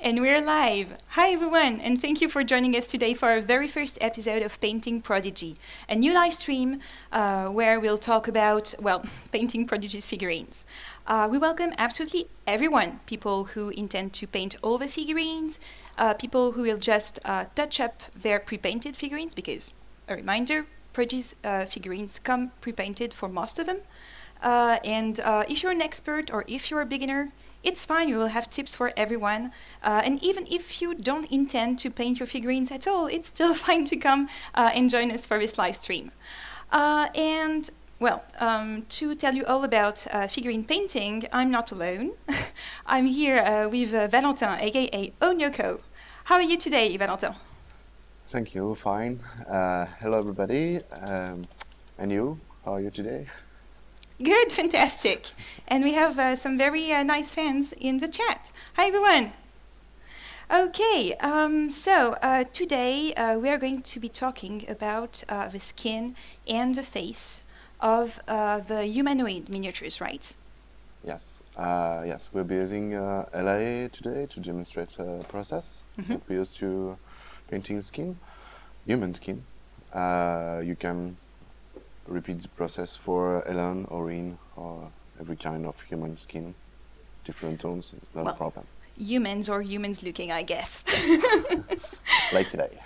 And we're live! Hi everyone, and thank you for joining us today for our very first episode of Painting Prodgy, a new live stream where we'll talk about, well, painting Prodgy's figurines. We welcome absolutely everyone, people who intend to paint all the figurines, people who will just touch up their pre-painted figurines, because, a reminder, Prodgy's figurines come pre-painted for most of them. And if you're an expert or if you're a beginner, it's fine, we will have tips for everyone. And even if you don't intend to paint your figurines at all, it's still fine to come and join us for this live stream. And, well, to tell you all about figurine painting, I'm not alone. I'm here with Valentin, aka Onyoko. How are you today, Valentin? Thank you, fine. Hello everybody. And you, how are you today? Good, fantastic. And we have some very nice fans in the chat. Hi, everyone. Okay, today we are going to be talking about the skin and the face of the humanoid miniatures, right? Yes, yes. We'll be using Elae today to demonstrate the process that we use to painting skin, human skin. You can repeat the process for Elae, Orin, or every kind of human skin. Different tones, it's not a problem. Humans or humans looking, I guess. Like today.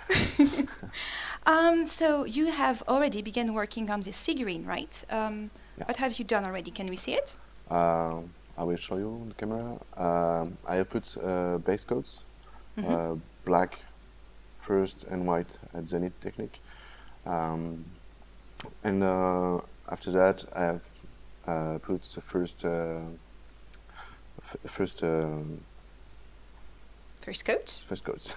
So you have already begun working on this figurine, right? Yeah. What have you done already? Can we see it? I will show you on the camera. I have put base coats, black first and white at Zenith technique. And after that, I have put the first coats,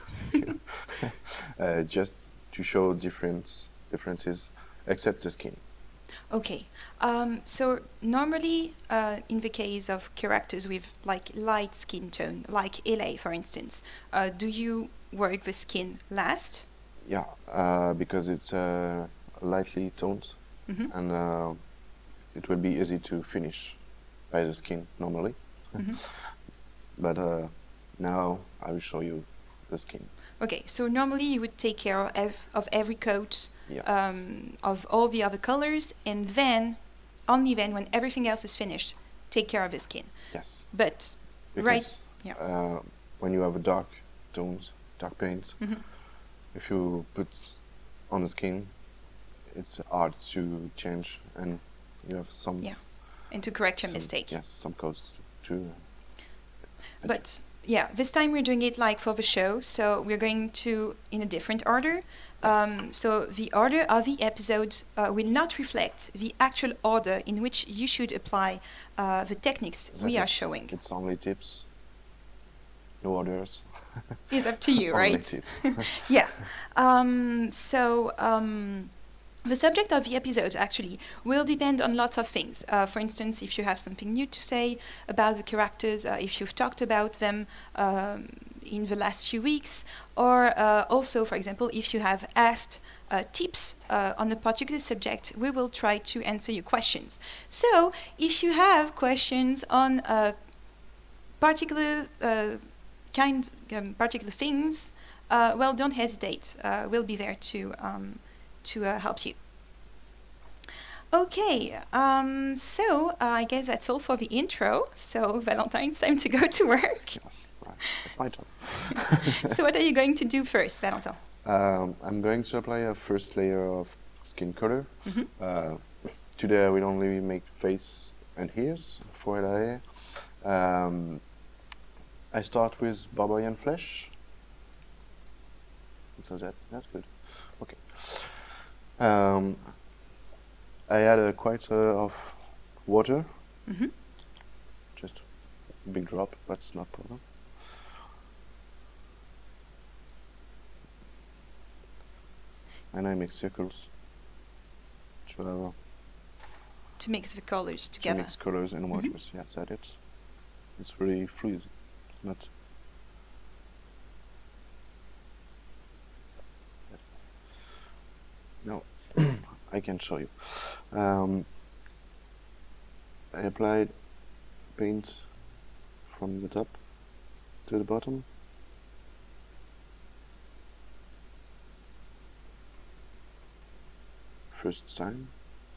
just to show differences, except the skin. Okay, so normally in the case of characters with like light skin tone, like Elae, for instance, do you work the skin last? Yeah, because it's lightly toned, and it will be easy to finish by the skin normally. But now I will show you the skin. Okay, so normally you would take care of every coat, yes, of all the other colors, and then, only then, when everything else is finished, take care of the skin. Yes. But, because, right, yeah. When you have a dark tones, dark paints, if you put on the skin, it's hard to change, and you have some... Yeah, and to correct your mistake. Yes, some codes to... But, yeah, this time we're doing it like for the show, so we're going to in a different order. Yes. So the order of the episodes will not reflect the actual order in which you should apply the techniques we are showing. It's only tips, no orders. It's up to you, right? Yeah. The subject of the episode actually will depend on lots of things. For instance, if you have something new to say about the characters, if you've talked about them in the last few weeks, or also, for example, if you have asked tips on a particular subject, we will try to answer your questions. So, if you have questions on particular particular things, well, don't hesitate. We'll be there to help you. Okay, so I guess that's all for the intro. So Valentin, it's time to go to work. Yes, right. It's my turn. So what are you going to do first, Valentin? I'm going to apply a first layer of skin color. Today I will only make face and ears for Elae. I start with barbarian flesh. So that's good. Okay. I add quite of water, just a big drop, but it's not a problem. And I make circles to mix the colors together. To mix colors and waters, yes, that's it. It's very fluid, not. No. I can show you. I applied paint from the top to the bottom first time.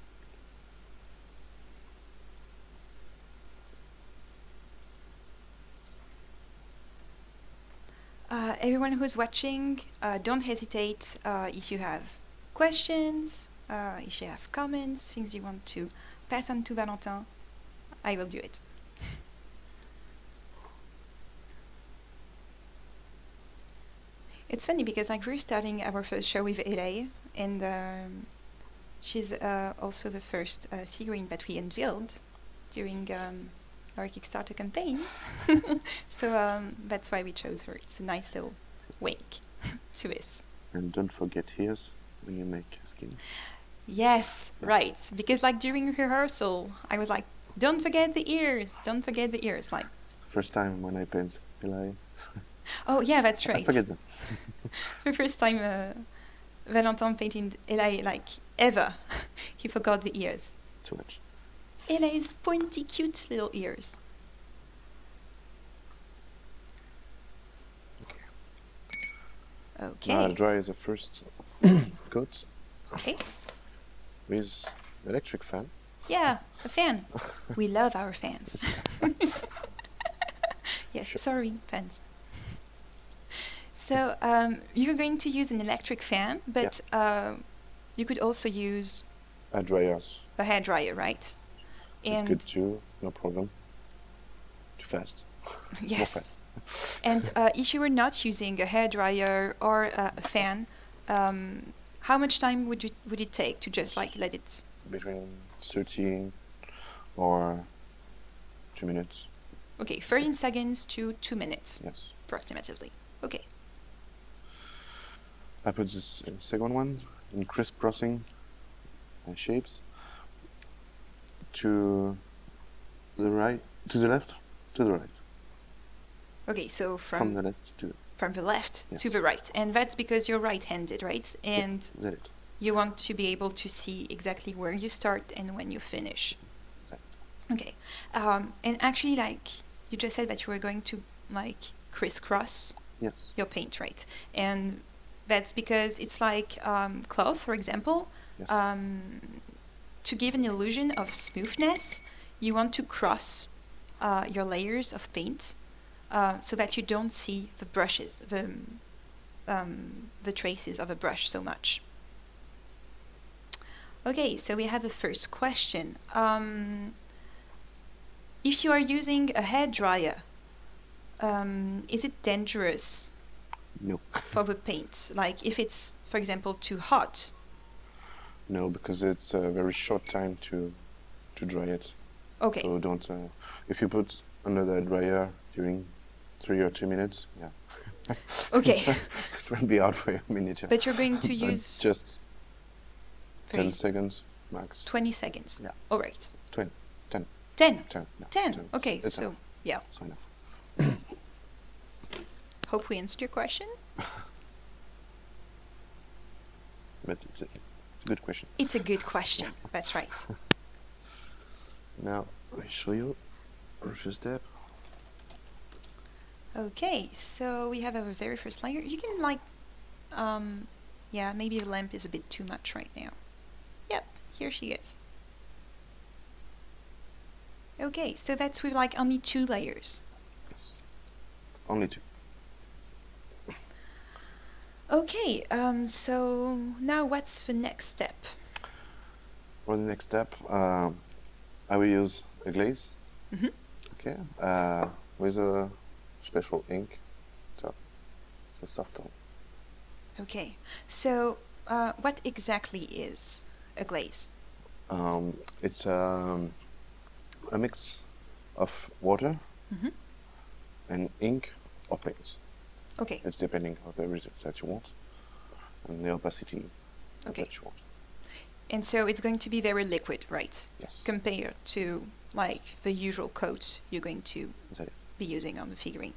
Everyone who's watching, don't hesitate if you have questions, if you have comments, things you want to pass on to Valentin. I will do it. It's funny because like we're starting our first show with Elae, and she's also the first figurine that we unveiled during our Kickstarter campaign. So that's why we chose her. It's a nice little wink to this. And don't forget ears when you make a skin. Yes, right. Because like during rehearsal, I was like, don't forget the ears. Don't forget the ears. Like, First time when I paint Elae. oh yeah, that's right. I forget them. The first time Valentin painted Elae, like ever, he forgot the ears. Too much. Elae's pointy, cute little ears. Okay. Now I'll dry the first coat Okay. with electric fan. Yeah, a fan. We love our fans. Yes, Sure. sorry, fans. So you're going to use an electric fan, but you could also use A dryers. a hairdryer, right? It's good too, no problem. Too fast. More Yes. fast. And if you were not using a hairdryer or a fan, how much time would it take to just like let it? Between 13 or 2 minutes. Okay, 13 seconds to 2 minutes, Yes. approximately. Okay. I put this second one in crisscrossing shapes to the right, to the left, to the right. Okay, so From the left to from the left Yeah. to the right, and that's because you're right-handed, right? And that's it. you want to be able to see exactly where you start and when you finish. Exactly. Okay, and actually, like you just said that you were going to like crisscross Yes. your paint, right? And that's because it's like cloth, for example. Yes. To give an illusion of smoothness, you want to cross your layers of paint so that you don't see the brushes, the traces of a brush so much. Okay, so we have the first question. If you are using a hairdryer, is it dangerous No. for the paint? Like if it's, for example, too hot? No, because it's a very short time to dry it. Okay, So don't. If you put under the dryer during 3 or 2 minutes, yeah. okay. It will be out for a miniature. But you're going to And use just 10 very seconds max. 20 seconds. Yeah. All right. 20, 10, 10. 10. No, 10. Okay, It's so enough. yeah. It's enough. Hope we answered your question. But it's a good question. It's a good question. That's right. Now I show you our first step. Okay, so we have our very first layer. You can like, yeah, maybe the lamp is a bit too much right now. Yep, here she is. Okay, so that's with like only 2 layers. Yes. Only 2. Okay, so now what's the next step? For the next step, I will use a glaze. Mhm. Okay. With a special ink. So it's a soft tone. Okay, so what exactly is a glaze? It's a mix of water Mhm. and ink or paint. Okay, It's depending on the result that you want and the opacity Okay. that you want. and so it's going to be very liquid, right? Yes. Compared to like the usual coat you're going to Is that it? be using on the figurine.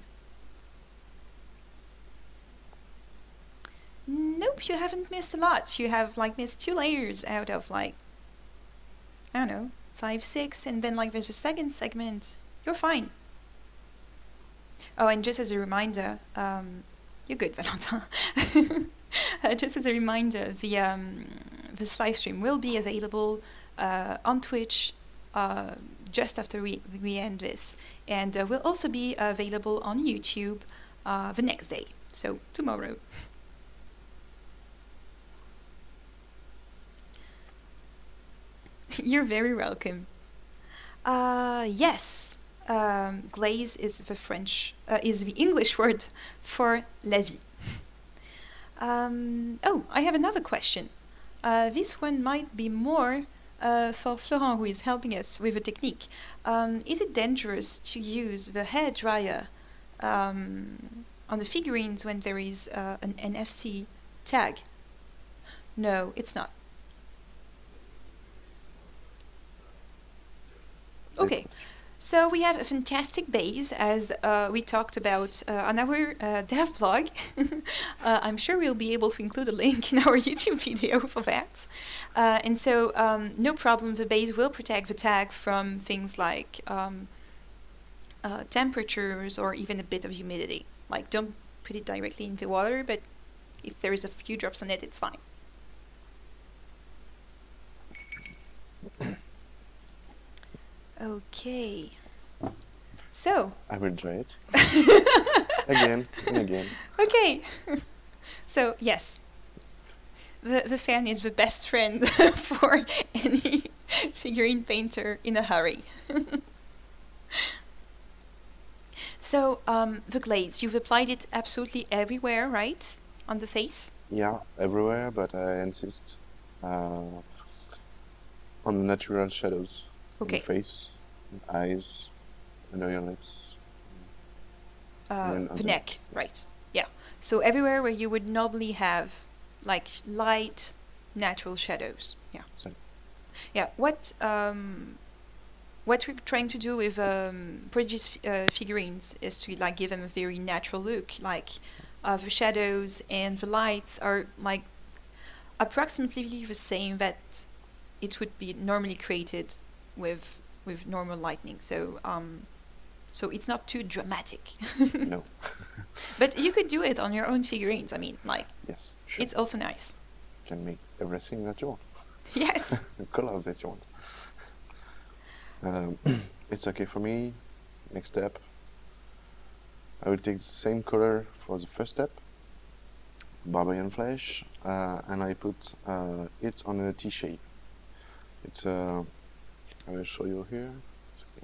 Nope, you haven't missed a lot. You have like missed 2 layers out of like, I don't know, 5, 6, and then like there's a second segment. You're fine. Oh, and just as a reminder, you're good, Valentin. Just as a reminder, the this live stream will be available on Twitch just after we end this, and will also be available on YouTube the next day, so tomorrow. You're very welcome. Yes, glaze is the English word for la vie. Oh, I have another question. This one might be more for Florent, who is helping us with the technique. Is it dangerous to use the hair dryer on the figurines when there is an NFC tag? No, it's not. Okay, so we have a fantastic base, as we talked about on our dev blog. I'm sure we'll be able to include a link in our YouTube video for that. And so, no problem, the base will protect the tag from things like temperatures or even a bit of humidity. Like, don't put it directly in the water, but if there is a few drops on it, it's fine. Okay, so I will try it again and again. Okay, so yes, the fan is the best friend for any figurine painter in a hurry. So the glaze, you've applied it absolutely everywhere, right? On the face? Yeah, everywhere, but I insist on the natural shadows. Okay. On the face, eyes, under your lips. The neck, right? Yeah. So everywhere where you would normally have like light, natural shadows. Yeah. Sorry. Yeah. What we're trying to do with Prodgy's figurines is to like give them a very natural look. Like the shadows and the lights are like approximately the same that it would be normally created with normal lighting, so so it's not too dramatic. No. But you could do it on your own figurines. I mean, like, Yes, sure. it's also nice. You can make everything that you want. Yes. The colors that you want. It's okay for me. Next step, I will take the same color for the first step, barbarian flesh, and I put it on a T-shape. It's I will show you here. It's okay.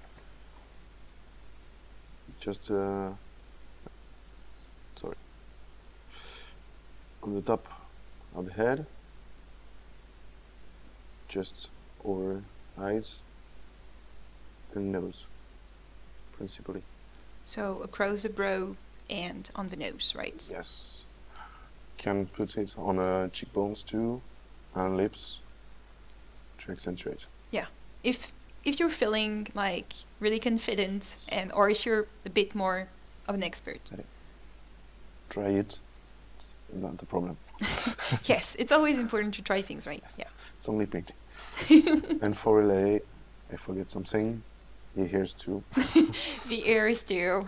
Just sorry, on the top of the head, just over eyes and nose, principally. So across the brow and on the nose, right? Yes. Can put it on cheekbones too, and lips to accentuate. Yeah. If you're feeling like really confident, and or if you're a bit more of an expert. Try it. Not a problem. Yes, it's always important to try things, right? Yeah. It's only painting. And for Elae, I forget something. The ears too. The ears too.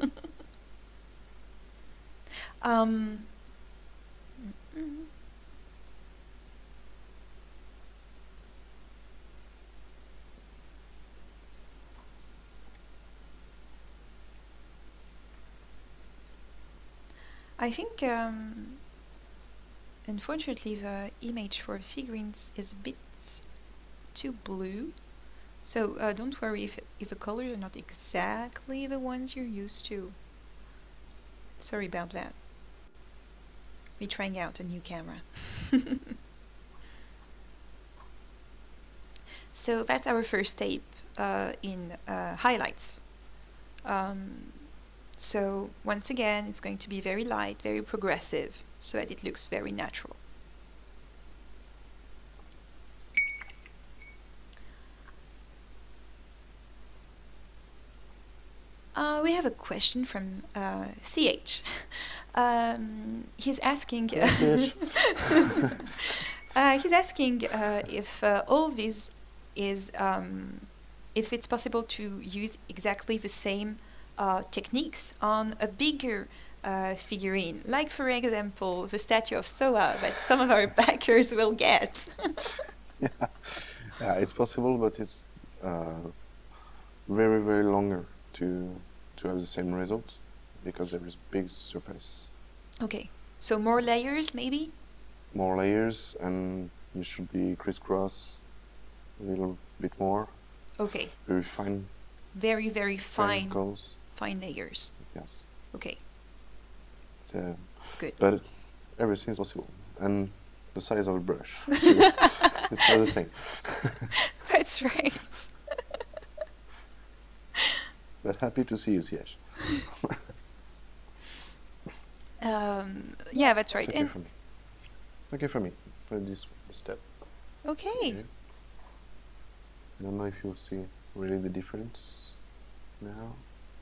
I think, unfortunately, the image for figurines is a bit too blue. So don't worry if the colors are not exactly the ones you're used to. Sorry about that. We're trying out a new camera. So that's our first tape in highlights. So once again, it's going to be very light, very progressive, so that it looks very natural. We have a question from CH. He's asking. He's asking if all this is if it's possible to use exactly the same techniques on a bigger figurine, like for example the statue of Soa that some of our backers will get. Yeah. Yeah, it's possible, but it's very, very longer to have the same result because there is big surface. Okay, so more layers maybe? More layers, and you should be crisscross a little bit more. Okay. Very fine. Very, very fine. Goals. Fine layers. Yes. Okay. So, good. But everything is possible, and the size of a brush. It's not the same. That's right. But happy to see you, Siege. Yeah, that's right. It's okay for me. Okay for me, for this step. Okay. I don't know if you see really the difference now.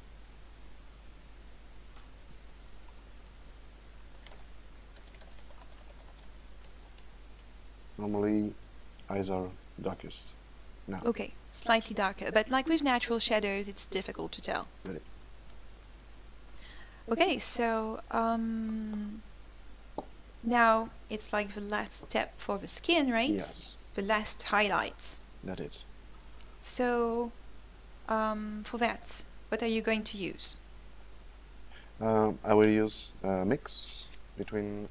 Normally, eyes are darkest now. Okay, slightly darker, but like with natural shadows, it's difficult to tell. Really? Okay, so now it's like the last step for the skin, right? Yes. The last highlights. That is. So, for that, what are you going to use? I will use a mix between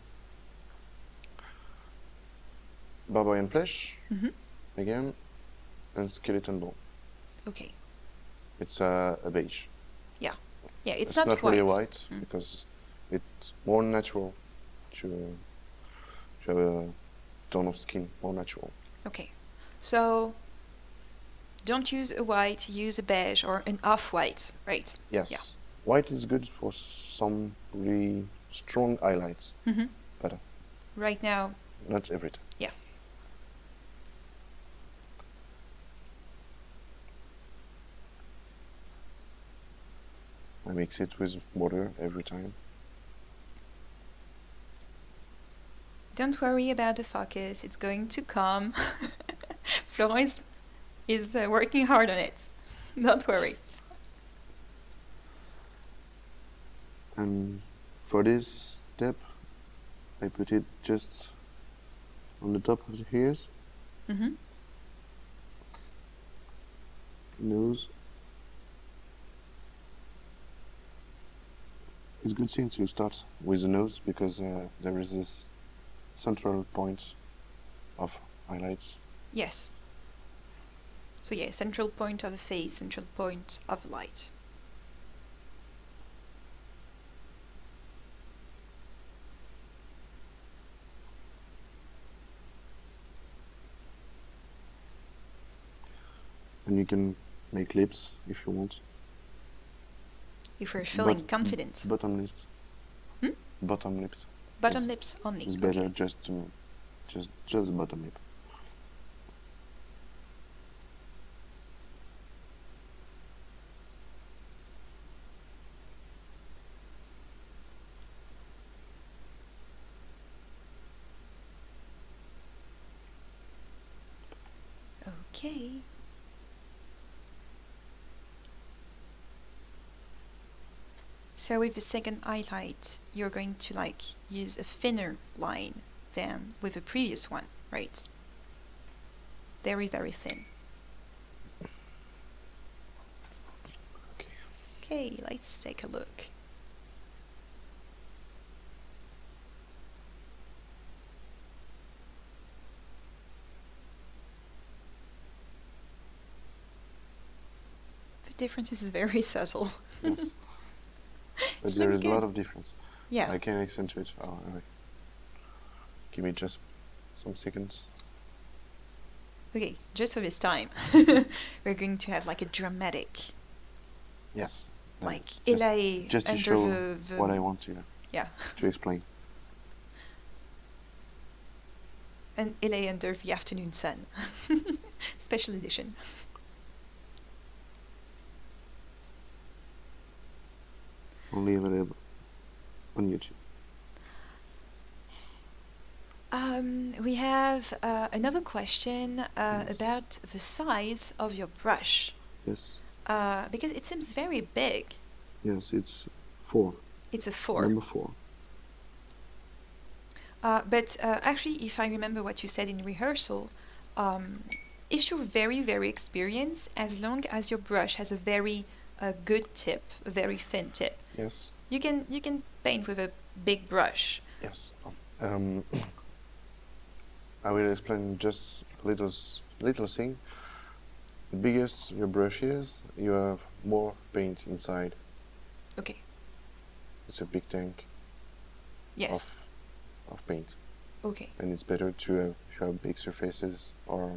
barbarian flesh, again, and skeleton bone. Okay. It's a beige. Yeah. Yeah, it's not not really white. white because it's more natural to have a tone of skin, more natural. Okay. So, don't use a white, use a beige or an off-white, right? Yes. Yeah. White is good for some really strong highlights, but Right now, not every time. yeah. I mix it with water every time. Don't worry about the focus, it's going to come. Florence is working hard on it. Don't worry. And for this step, I put it just on the top of the ears, nose. It's good thing to start with the nose because there is this central point of highlights. Yes. So yeah, central point of the face, central point of light. And you can make lips if you want. If we're feeling confident. Bottom lips. Bottom lips. Bottom lips only. It's better okay. just the bottom lip. Okay. So with the second highlight, you're going to like use a thinner line than with the previous one, right? Very, very thin. Okay. Okay, let's take a look. The difference is very subtle. Yes. But It there looks is a lot good. of difference. Yeah. I can accentuate. Oh, anyway. Give me just some seconds. Okay, just for this time, we're going to have like a dramatic, Yes. like just, Elae just to under show the what I want to yeah, explain. and Elae under the afternoon sun, special edition. Only available on YouTube. We have another question Yes. about the size of your brush, Yes. because it seems very big. Yes, it's 4. It's a 4. Number 4. But actually, if I remember what you said in rehearsal, if you're very, very experienced, as long as your brush has a very good tip, a very thin tip, Yes. you can paint with a big brush. Yes. I will explain just a little thing. The biggest your brush is, you have more paint inside. Okay. It's a big tank. Yes. Of paint. Okay. And it's better to have, if you have big surfaces or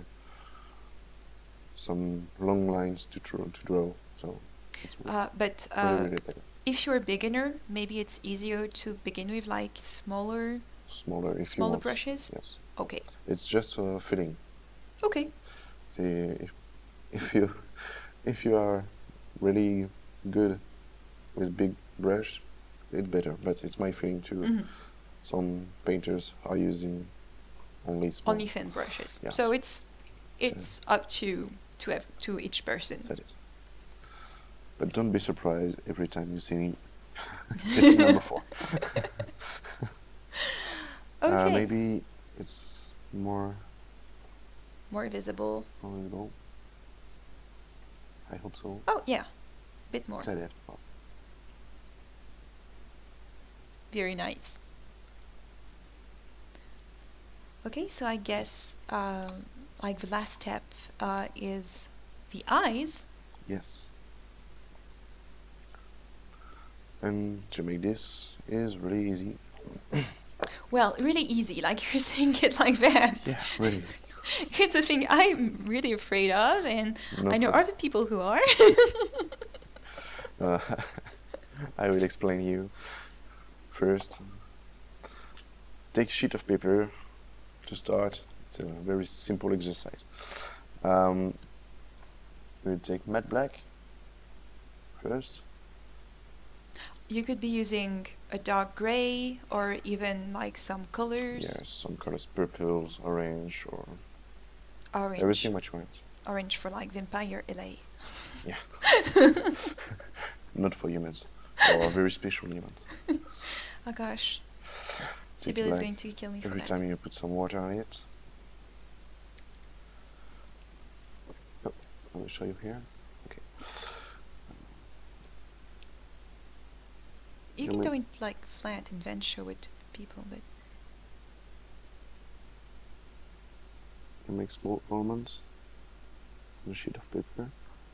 some long lines to draw. So it's really better. If you're a beginner, maybe it's easier to begin with like smaller brushes. Yes. Okay. It's just a feeling. Okay. See, if you are really good with big brush, it's better. But it's my feeling too. Mm-hmm. Some painters are using only small. Only thin brushes. Yeah. So it's up to each person. That is. But don't be surprised every time you see me. It's number 4. Okay. Maybe it's more visible. visible. I hope so. Oh yeah, a bit more. That is. Very nice. Okay, so I guess like the last step is the eyes. Yes. And to make this is really easy. Well, really easy, like you're saying it like that. Yeah, really easy. It's a thing I'm really afraid of, and I know other people who are. I will explain you. First, take a sheet of paper to start. It's a very simple exercise. We'll take matte black first. You could be using a dark gray or even like some colors. Yes, some colors, purples, orange, or orange. Everything what you want. Orange for like vampire Elae. Yeah. Not for humans, or very special humans. Oh gosh. Sibyl is going to kill me for that. Every time you put some water on it. Oh, I will show you here. Okay. You can do it like flat and then show it to people, but you make small almonds on a sheet of paper.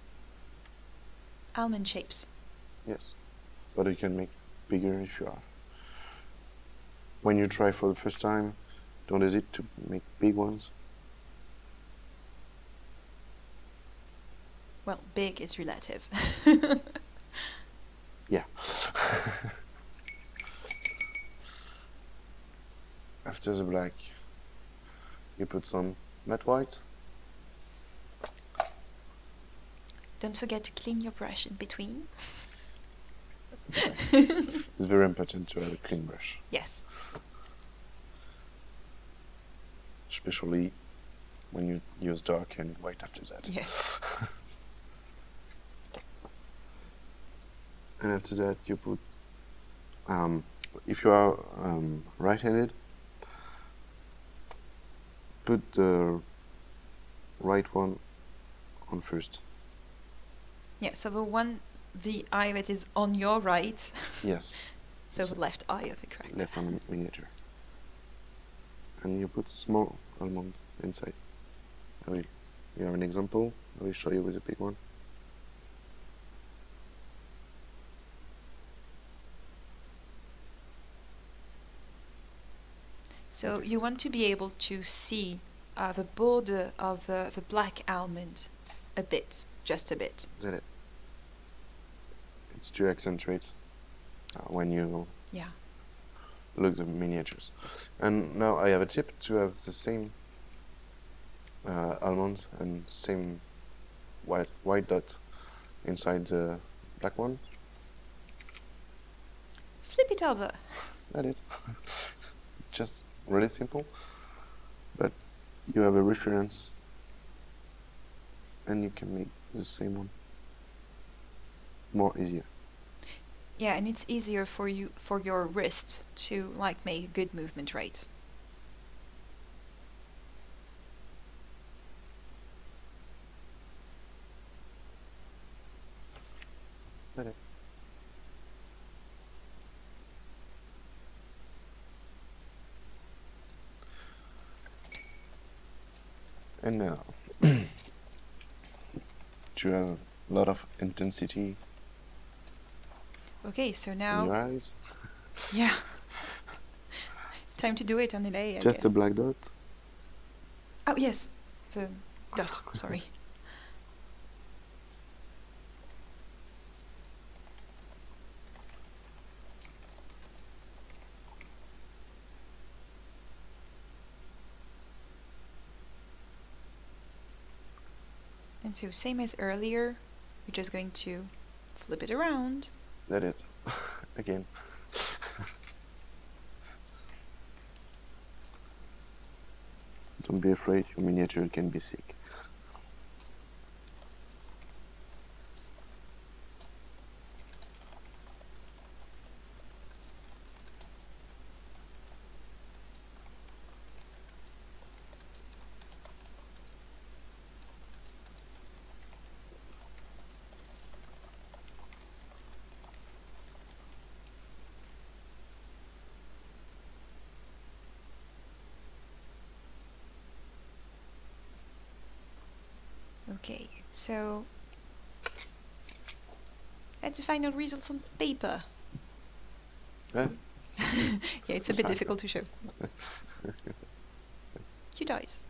Almond shapes. Yes, but you can make bigger if you are. When you try for the first time, don't hesitate to make big ones. Well, big is relative. Yeah. After the black, you put some matte white. Don't forget to clean your brush in between. It's very important to have a clean brush. Yes. Especially when you use dark and white after that. Yes. And after that you put, if you are right-handed, put the right one on first. Yeah, so the eye that is on your right. Yes. So the left eye of the correct. Left on miniature. And you put small almond inside. You have an example. I will show you with a big one. So you want to be able to see the border of the black almond a bit, just a bit. That's it. It's to accentuate when you look at the miniatures. And now I have a tip to have the same almond and same white dot inside the black one. Flip it over. That's it. Just really simple, but you have a reference and you can make the same one more easier. Yeah, and it's easier for you, for your wrist to like make a good movement, right? Okay. And now, to have a lot of intensity Okay, so in now, your eyes. yeah, time to do it on Elae, I Just a guess. black dot. Oh, yes, the dot, sorry. And so same as earlier, we're just going to flip it around. Let it. Again. Don't be afraid, your miniature can be sick. Okay, so that's the final results on paper. Eh? Yeah, it's a bit difficult to show. Cute eyes.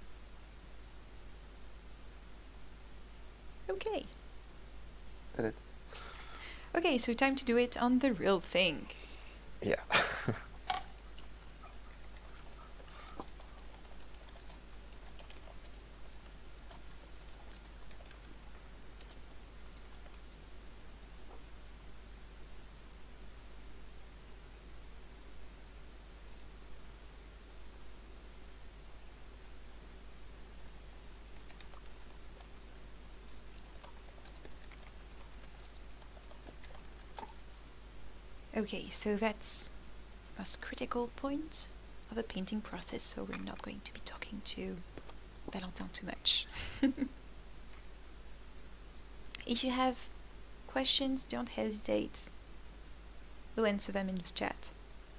Okay. Let it. Okay, so time to do it on the real thing. Yeah. Okay, so that's the most critical point of the painting process, so we're not going to be talking to Valentin too much. If you have questions, don't hesitate. We'll answer them in the chat.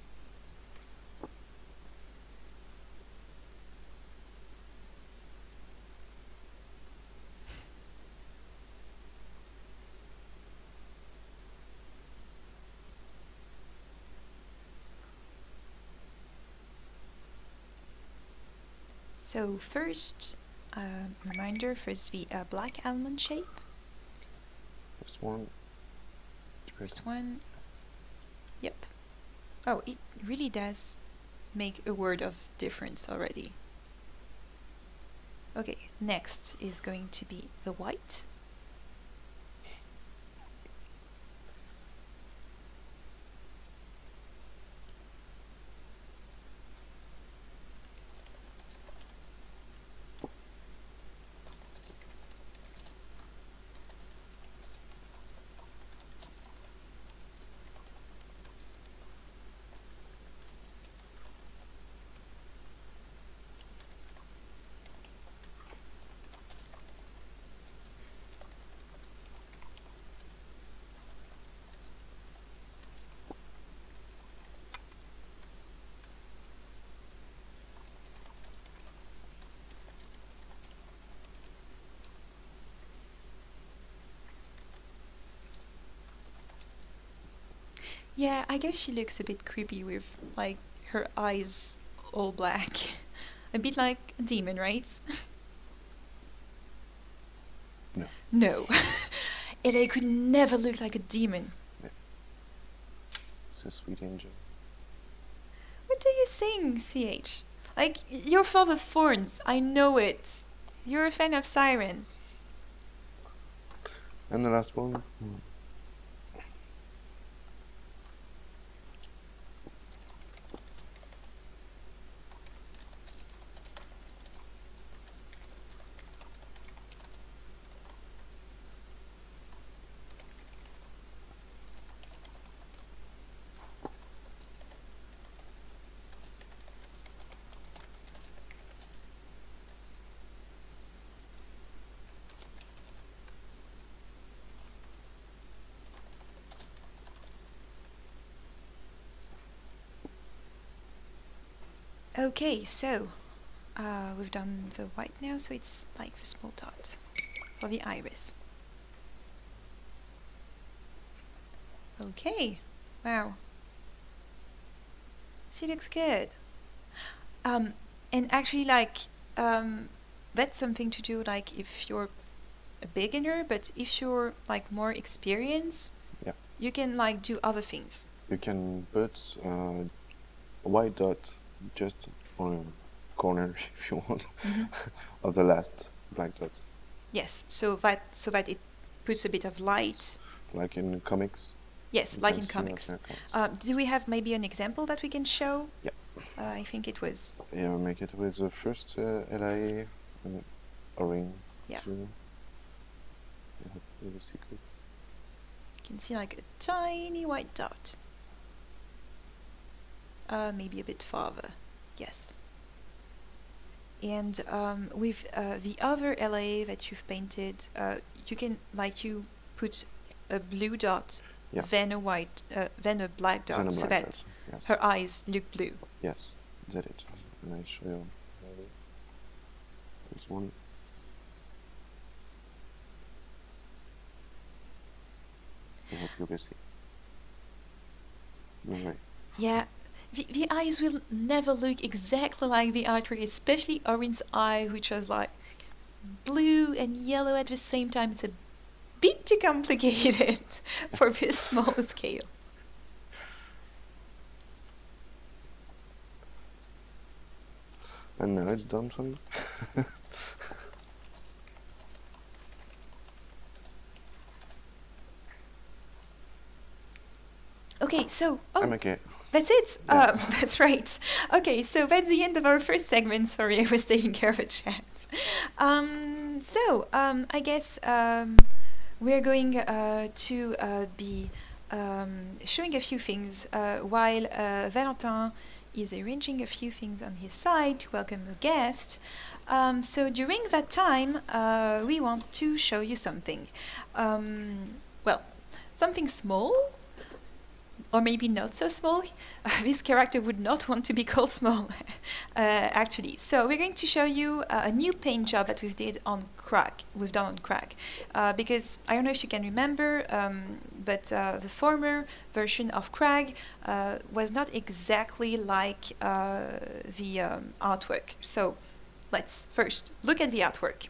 So first, reminder, first the black almond shape. First one. First one. Yep. Oh, it really does make a world of difference already. Okay, next is going to be the white. Yeah, I guess she looks a bit creepy with, like, her eyes all black. A bit like a demon, right? No. No. Elae could never look like a demon. Yeah. It's a sweet angel. What do you think, CH? Like, you're full of thorns, I know it. You're a fan of Siren. And the last one. Okay, so we've done the white now, so it's like the small dot for the iris. Okay, wow. She looks good. And actually, like, that's something to do, like, if you're a beginner, but if you're, like, more experienced, Yeah. you can, like, do other things. You can put a white dot just on a corner if you want of the last black dot. Yes, so that it puts a bit of light. Like in comics. Yes, You like can in see comics. that in comics. Do we have maybe an example that we can show? Yeah. I think it was. Yeah, make it with the first Elae a ring. Yeah. Too. With a secret. You can see like a tiny white dot. Maybe a bit farther. Yes. And with the other Elae that you've painted, you can you put a blue dot, Yeah. then a white, then a black dot, Then a so black that dot, yes. her eyes look blue. Yes, that's it. And I show you this one. I hope you can see. No way. Yeah, the eyes will never look exactly like the artwork, especially Orin's eye, which was like blue and yellow at the same time. It's a bit too complicated for this small scale. And now it's done for me. Okay, so I'm okay. That's it. Yes. That's right. Okay, so that's the end of our first segment. Sorry, I was taking care of a chat. I guess we're going to be showing a few things while Valentin is arranging a few things on his side to welcome a guest. So during that time, we want to show you something. Well, something small, or maybe not so small. This character would not want to be called small, actually. So we're going to show you a new paint job that we've done on Crag, because I don't know if you can remember, but the former version of Crag was not exactly like the artwork. So let's first look at the artwork,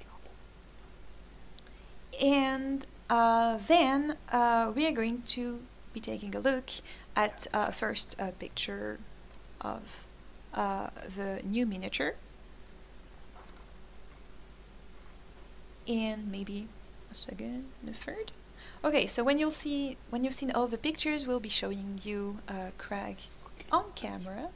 and then we are going to be taking a look at first a picture of the new miniature, and maybe a second and a third. Okay, so when you've seen all the pictures, we'll be showing you Crag on camera.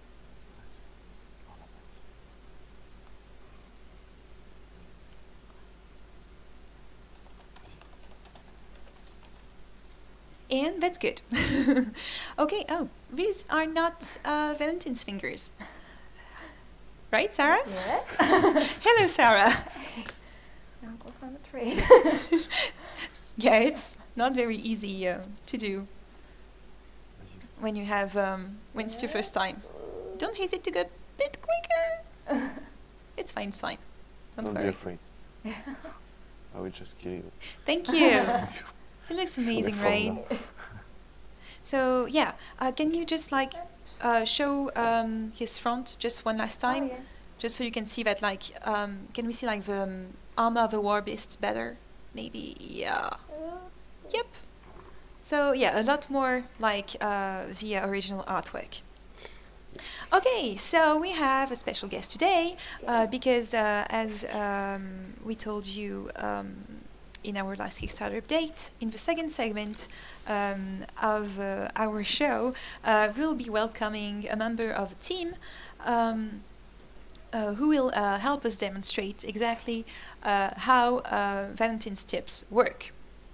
And that's good. Okay, oh, these are not Valentin's fingers. Right, Sarah? Yes. Hello, Sarah. I'm also on the train. Yeah, it's not very easy to do when you have when it's your first time. Don't hesitate to go a bit quicker. It's fine, it's fine. Don't be worry. afraid. I will just kill you. Thank you. It looks amazing, Fun right? now. So yeah, can you just show his front just one last time, Oh, yeah. just so you can see that can we see the armor of the war beast better? Maybe, yeah. Yep. So yeah, a lot more like the original artwork. Okay, so we have a special guest today because as we told you in our last Kickstarter update, in the second segment of our show, we'll be welcoming a member of a team who will help us demonstrate exactly how Valentin's tips work.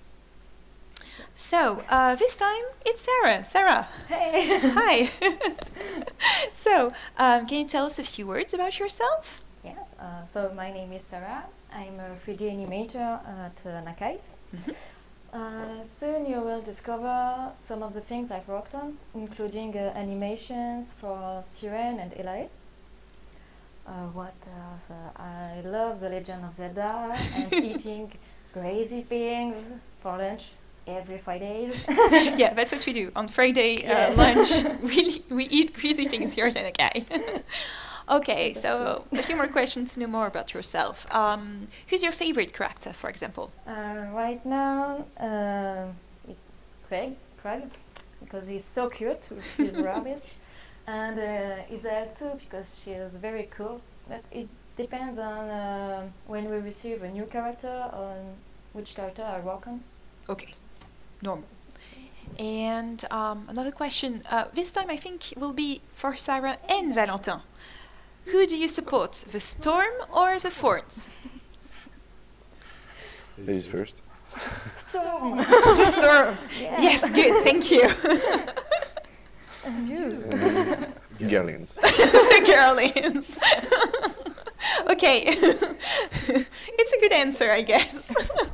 So this time it's Sarah. Sarah. Hey. Hi. So can you tell us a few words about yourself? Yes. So my name is Sarah. I'm a 3D animator at Anne-Gael. Soon you will discover some of the things I've worked on, including animations for Siren and Elae. What else? I love The Legend of Zelda and eating crazy things for lunch every 5 days. Yeah, that's what we do. On Friday Yes. lunch, we eat crazy things here at Anne-Gael. Okay, so a few more questions to know more about yourself. Who's your favorite character, for example? Right now, it's Craig, because he's so cute with his rabbit, and Elae too, because she is very cool. But it depends on when we receive a new character, on which character I work on. Okay, normal. And another question. This time I think will be for Sarah and Valentin. Who do you support, the storm or the thorns? Ladies first. Storm! The storm. Yeah. Yes, good, thank you. And you? Girlians. The girlians. Okay, it's a good answer, I guess.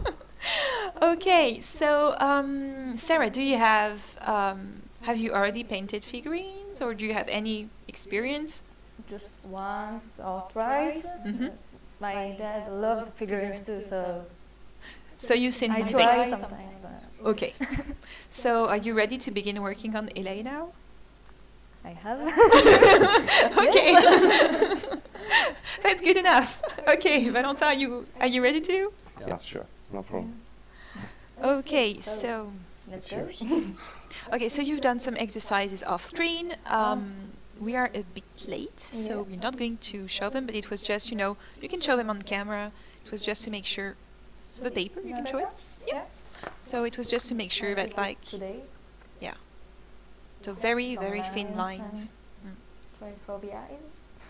Okay, so Sarah, do you have you already painted figurines, or do you have any experience? Just once or twice. Mhm. My dad loves figurines too, so So you've seen I him try paint. sometimes. Okay, so are you ready to begin working on Elae now? I have. Okay, that's good enough. Okay, Valentin, are you ready to? Yeah, sure. No problem. Okay, so Let's It's go. yours. okay, so you've done some exercises off screen. We are a bit late, so Yeah. we're not going to show them, but it was just, you can show them on camera. It was just to make sure the paper, you can show it. Yeah. So it was just to make sure that, like, Today. so very, Some very thin lines lines. Try for the eyes.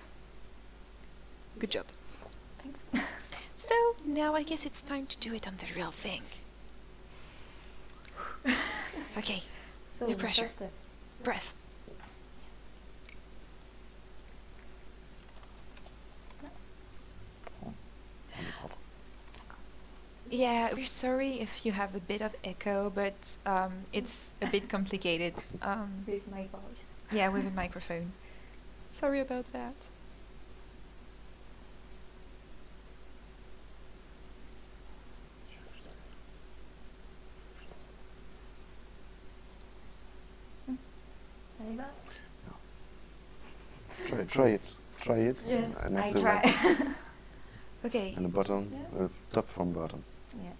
Good job. Thanks. So now I guess it's time to do it on the real thing. Okay, So The the pressure. first step. breath. Yeah, we're sorry if you have a bit of echo, but it's a bit complicated. With my voice. Yeah, with a microphone. Sorry about that. Like that? Try it. Try it. Yes, And I after try. that, Okay. and the bottom, Yeah. top from bottom. Yeah.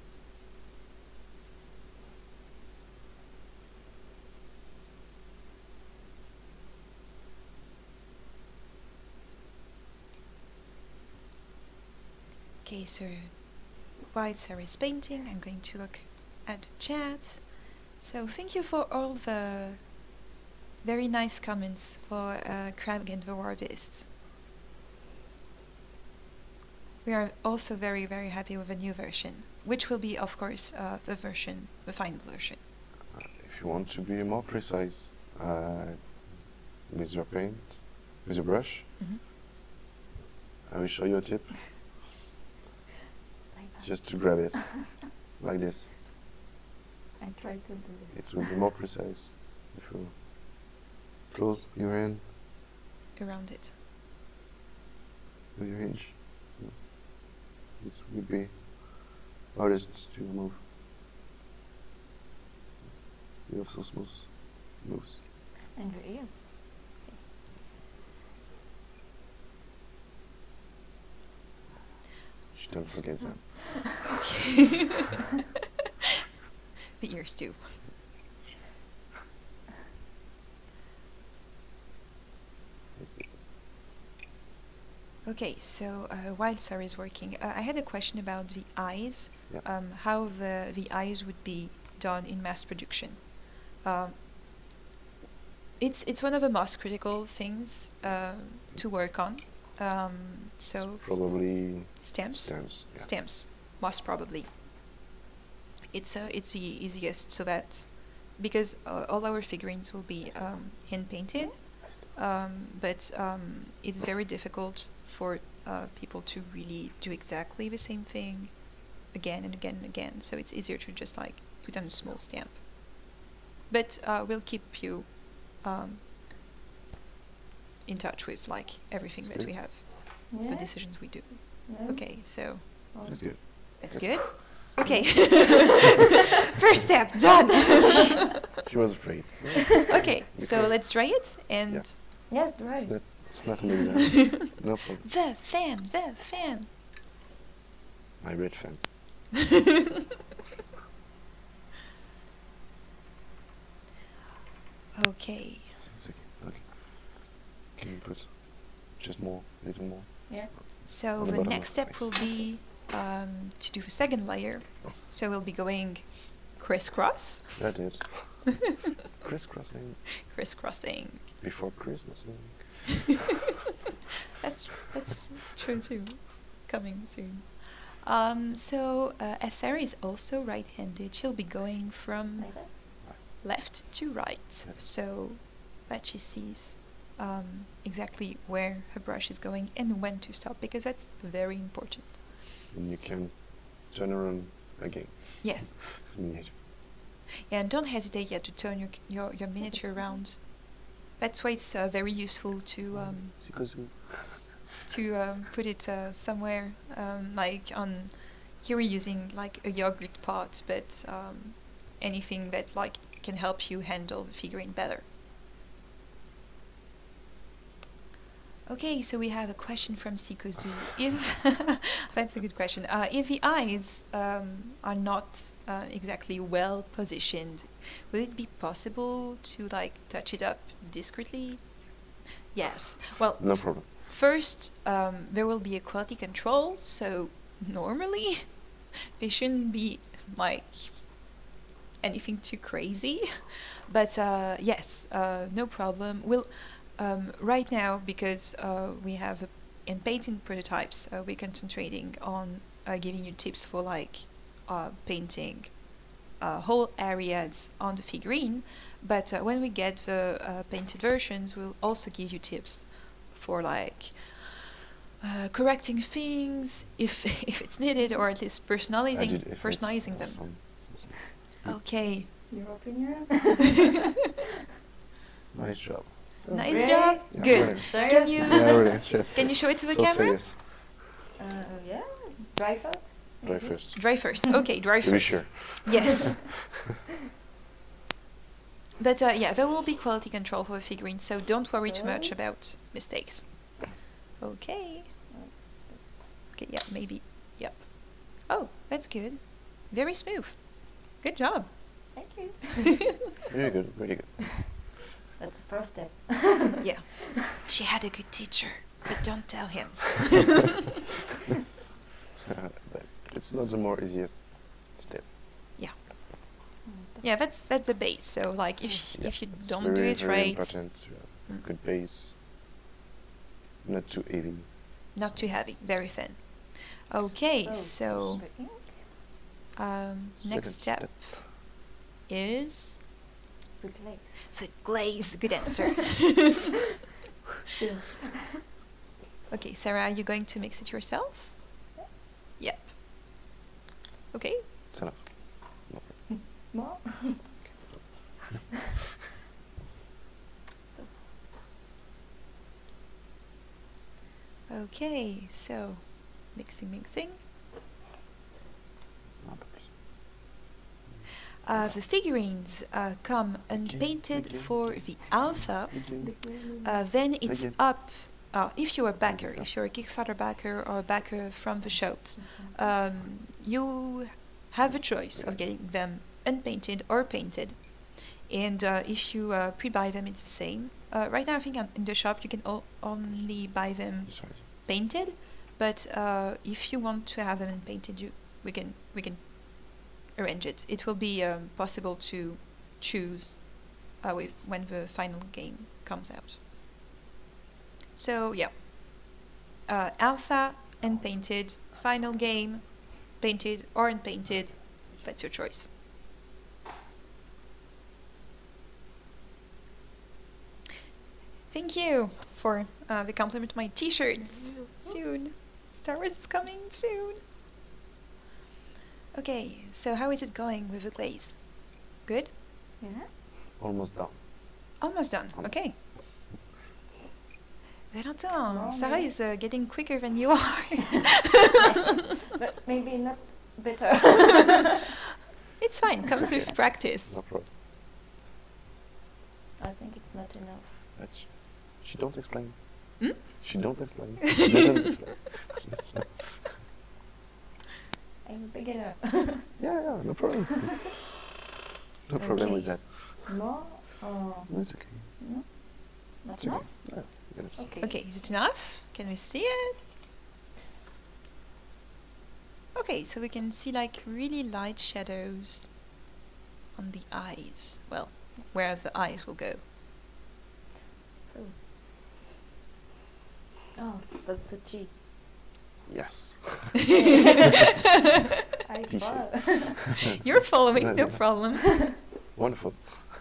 Okay, so while Sarah's painting, I'm going to look at the chat. So thank you for all the very nice comments for Crab and the Warvist. We are also very, very happy with the new version, which will be, of course, the final version. If you want to be more precise with your paint, with your brush, Mhm. I will show you a tip. Like that. Just to grab it, like this. I try to do this. It will be more precise if you close your hand Around it. with your hinge. This would be hardest to move. You have so smooth moves. And your ears. Don't forget that. The ears too. Okay, so while Sarah is working, I had a question about the eyes, Yeah. how the eyes would be done in mass production. It's one of the most critical things to work on. So Probably stamps, stamps. Yeah. stamps, most probably. It's the easiest, so that because all our figurines will be hand painted. But it's very difficult for people to really do exactly the same thing again and again and again, so it's easier to just like put on a small stamp. But we'll keep you in touch with like everything that we have, the decisions we do. Yeah. Okay, so That's good. that's good. Okay, first step done. She was afraid. Okay, so let's dry it and Yes, right. It's not an exam. No problem. the fan. My red fan. Okay. It's okay. Okay. Can you put just more, a little more? Yeah. So On the the bottom next of step the will be to do the second layer. So we'll be going crisscross. That is. Crisscrossing Crisscrossing. before Christmasing. That's true too. It's coming soon. So as Sarah is also right-handed, she'll be going from Like this? left to right, so that she sees exactly where her brush is going and when to stop, because that's very important. And you can turn around again. Yeah. Miniature. Yeah, and don't hesitate yet to turn your miniature around. That's why it's very useful to put it somewhere, like on. Here we're using like a yogurt pot, but anything that like can help you handle the figurine better. Okay, so we have a question from Sikozu. If that's a good question. If the eyes are not exactly well positioned, will it be possible to like touch it up discreetly? Yes. Well, No problem. first, there will be a quality control, so normally they shouldn't be like anything too crazy. But yes, no problem. We'll right now, because we have in painting prototypes, we're concentrating on giving you tips for like painting whole areas on the figurine. But when we get the painted versions, we'll also give you tips for like correcting things if it's needed, or at least personalizing them. Okay. Your opinion? Nice job. Nice Really? job. Yeah, Good. really. Serious? Can you Yeah, really. Yes. can you show it to the So camera? serious. Yeah. Dry first? Try maybe? first. Dry first. Okay, dry To be first. sure. Yes. But yeah, there will be quality control for the figurine, so don't worry too much So? about mistakes. Okay. Okay, yeah, maybe. Yep. Oh, that's good. Very smooth. Good job. Thank you. Very good. Really good. That's the first step. Yeah. She had a good teacher, but don't tell him. But it's not the more easiest step. Yeah, that's the base. So like if you It's don't do very, it very right, important to have good base. Not too heavy. not too heavy, very thin. Okay, Oh, so the ink, next Second step is the glaze. the glaze. Good answer. Yeah. Okay, Sarah, are you going to mix it yourself? Yep. Okay. It's enough. More? So, Okay, so mixing. The figurines come unpainted again. for the alpha. Then it's Again. up. If you're a backer, if you're a Kickstarter backer or a backer from the shop, you have a choice of getting them unpainted or painted. And if you pre-buy them, it's the same. Right now, I think in the shop you can only buy them Sorry. painted. But if you want to have them unpainted, we can arrange it. It will be possible to choose when the final game comes out. So yeah, alpha unpainted, final game, painted or unpainted, that's your choice. Thank you for the compliment. My t-shirts soon. Star Wars is coming soon. Okay, so how is it going with the glaze? Good? Yeah. Almost done. Almost done. Okay. Valentin, No, Sarah maybe. is getting quicker than you are. But maybe not better. It's fine, comes okay. with practice. No problem. I think it's not enough. That's, she don't explain. Hmm? She don't explain. She doesn't explain. I'm a beginner. Yeah, no problem. No problem with Okay. that. More? Or No, it's okay. no? Not It's enough? okay. Yeah, you can see. Okay. Okay, is it enough? Can we see it? Okay, so we can see like really light shadows on the eyes. Well, where the eyes will go. So. Oh, that's a G. Yes. I T-shirt. follow. You're following, No, no no. problem. Wonderful.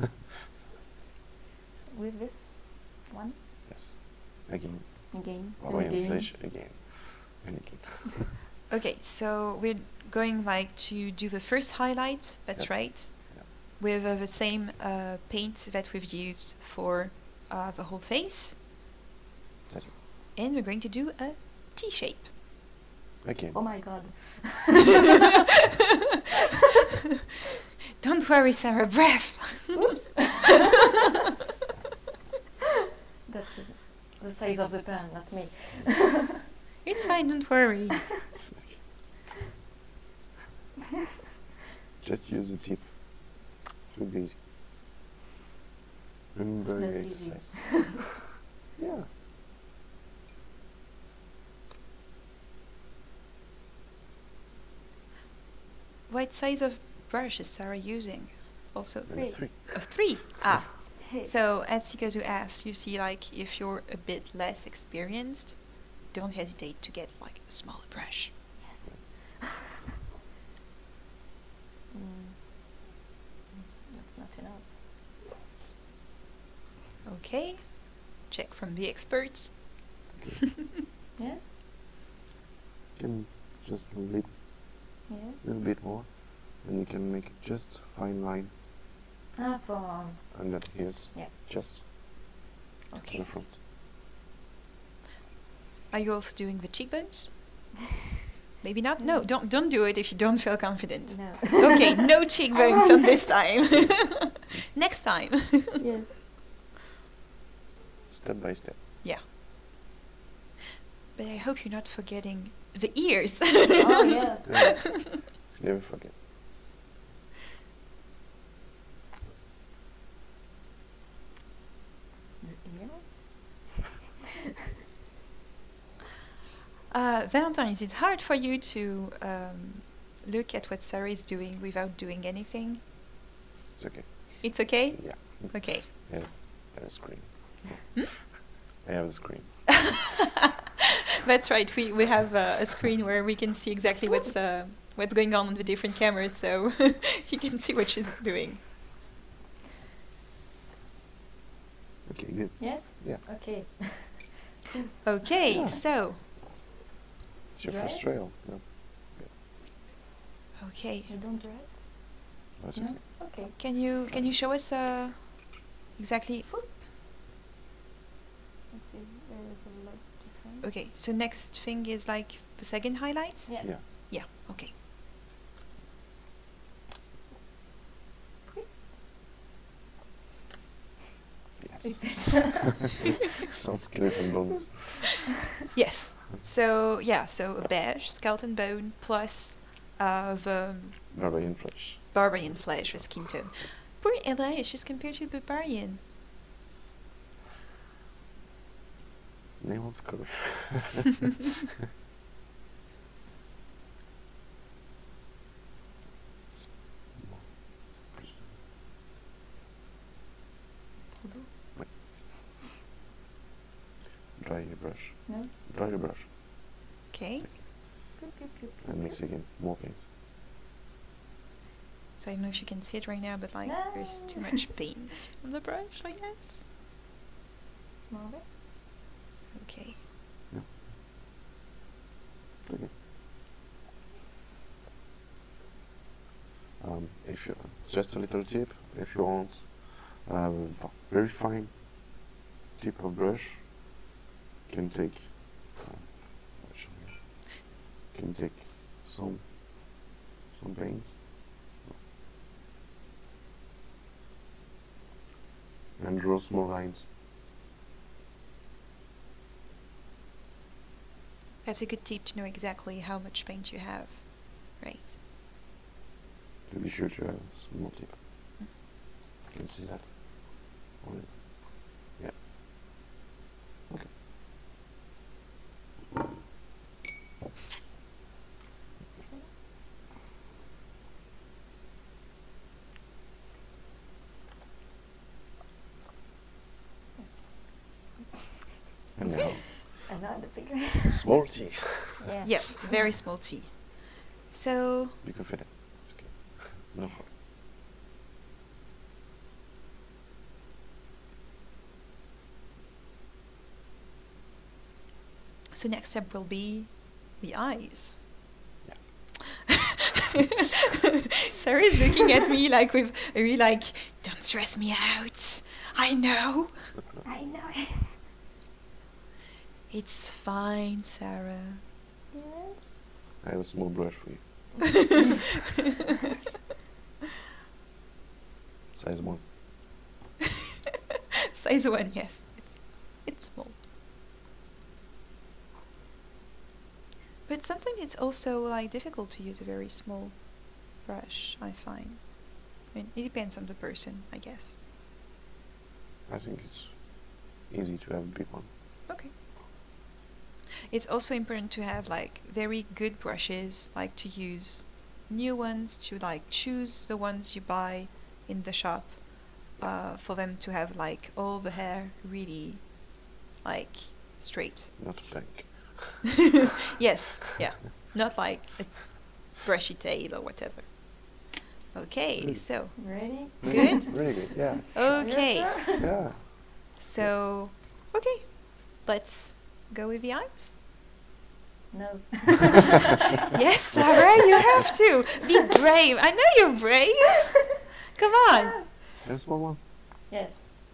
With this one Yes. Again. again. Barbarian and again. flesh again. And again. Okay, so we're going like to do the first highlight, that's Yep. right, Yes. with the same paint that we've used for the whole face. That's it. And we're going to do a T-shape. Again. Oh my god. Don't worry, Sarah, breath. Oops. That's the size of the pen, not me. It's fine, don't worry. It's okay. Just use the tip. It will be easy. Remember your That's easy. exercise. Yeah. What size of brush is Sarah using? Also, Maybe Three. a 3. Ah, Hey. so as Tikazu asked, you see, like, if you're a bit less experienced, don't hesitate to get like a smaller brush. Yes. That's not enough. Okay, check from the experts. Okay. Yes? You can just a Yeah. little bit more, and you can make just fine line, Ah, for and that here's yeah. just to Okay. the front. Are you also doing the cheekbones? Maybe not. No, don't do it if you don't feel confident. No. Okay, no cheekbones on this time. Next time. Yes. Step by step. Yeah. But I hope you're not forgetting the ears. Oh yeah. Yeah. Never forget. The ear? Valentin, is it hard for you to look at what Sarah is doing without doing anything? It's okay. It's okay? Yeah. Okay. Yeah. I have a screen. Hmm? I have a screen. That's right. We have a screen where we can see exactly what's going on the different cameras, so you can see what she's doing. Okay, good. Yes? Yeah. Okay. Okay, Yeah. so It's your Right? first trail. Yes. okay, You don't do it? That's No? okay. Okay. can you show us exactly? Let's see, there is a lot different. Okay, so next thing is like the second highlight. Yeah. Yes. Yeah. Okay. Yes. Some skeleton bones. Yes. So yeah, so a beige skeleton bone plus the Barbarian flesh. barbarian flesh, the skin tone. Poor Elae, she's compared to barbarian. Name of the color. Dry your brush. No? Dry your brush. Okay. And mix again. More paint. So I don't know if you can see it right now, but like there's too No. much paint on the brush, I guess. More of it? Okay. Okay. if you just a little tip, if you want very fine tip of brush, can take some paint and draw small lines. That's a good tip to know exactly how much paint you have. Right. To be sure to have a small tip. You can see that on it. Yeah. Okay. And now, Another figure. small T. Yeah. Yeah, very small T. So, You can fit it. It's okay. No problem. so next step will be the eyes. Yeah. Sarah is looking at me like with a really like, don't stress me out. I know. I know it. It's fine, Sarah. Yes. I have a small brush for you. Size 1. Size 1, yes. It's small. But sometimes it's also like difficult to use a very small brush, I find. I mean, it depends on the person, I guess. I think it's easy to have a big one. Okay. It's also important to have like very good brushes, like to use new ones, to like choose the ones you buy in the shop, for them to have like all the hair really like straight. Not pink. Yes, yeah. Not like a brushy tail or whatever. Okay, Good. so Ready? Good? Really good, yeah. okay. Yeah. So okay. Let's go with the eyes. No. Yes, Sarah, you have to be brave. I know you're brave. Come on. And a small one. Yes.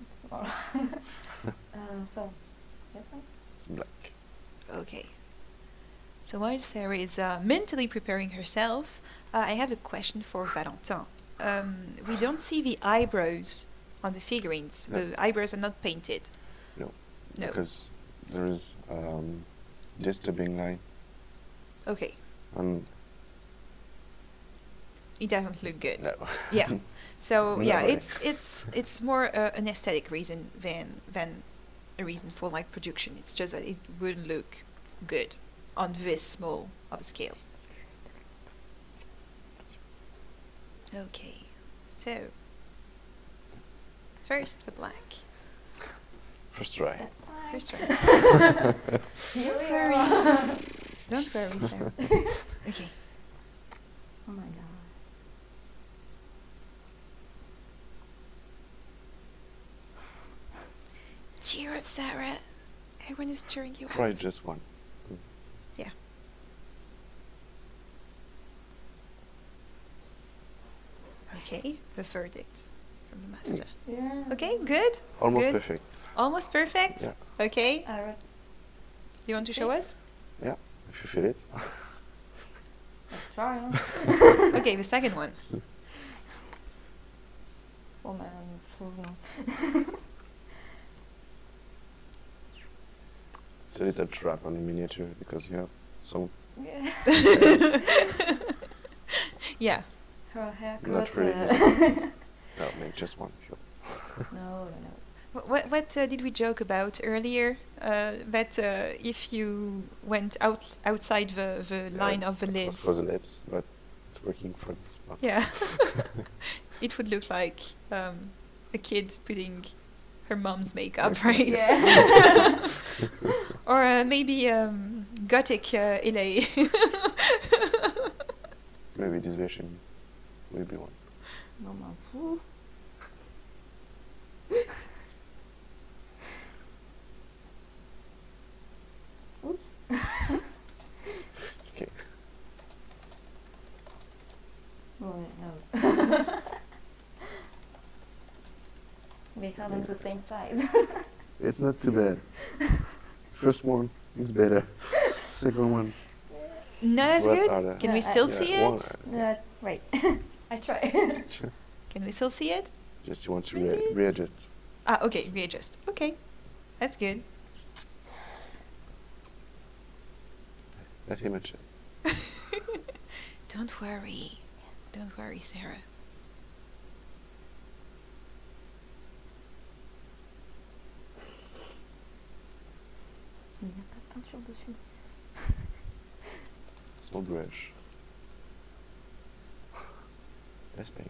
So, this one? Black. Okay. So while Sarah is mentally preparing herself, I have a question for Valentin. We don't see the eyebrows on the figurines. No. The eyebrows are not painted. No. No. Because there is disturbing line Okay. and It doesn't look good. no. Yeah. So No yeah, way. it's more an aesthetic reason than a reason for like production. It's just that it wouldn't look good on this small of a scale. Okay. So first the black. First try. That's fine. First try. Here Don't we worry. are. Don't worry, Sarah. Okay. Oh my god. Cheer up, Sarah. Everyone is cheering you up. Try just one. Yeah. Okay, the verdict from the master. Yeah. Okay, good. Almost Good. perfect. Almost perfect. Yeah. Okay. Alright. Do you want to show us? Yeah, if you feel it. Let's try, huh? Okay, the second one. Oh man, no. It's a little trap on the miniature because you have some Yeah. Yeah. Her haircut. Not really no, make just one. Sure. No. What did we joke about earlier? That if you went outside the line of the it was lids, for the lips, but it's working for this one. yeah, it would look like a kid putting her mom's makeup, right? Yeah. Or maybe gothic Elae. Maybe this version will be one. No, man. Ooh. Oops. Okay. Oh, no. We haven't the same size. It's not too bad. First one is better. Second one. Not as What good? are the- Can we Yeah, still Yeah, see one, it? Wait, I try. Can we still see it? Just you want to Maybe. readjust. Ah, okay, readjust. Okay, that's good. Let him adjust. Don't worry. Don't worry, Sarah. Il n'y a pas de peinture dessus. Small brush. Let's paint.